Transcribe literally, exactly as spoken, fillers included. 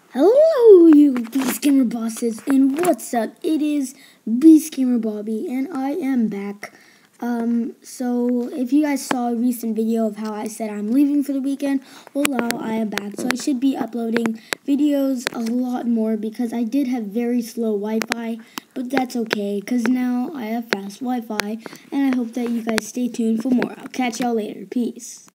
Hello, you Beast Gamer bosses, and what's up? It is Beast Gamer Bobby, and I am back. Um, so if you guys saw a recent video of how I said I'm leaving for the weekend, well, now I am back. So I should be uploading videos a lot more because I did have very slow Wi-Fi, but that's okay because now I have fast Wi-Fi, and I hope that you guys stay tuned for more. I'll catch y'all later. Peace.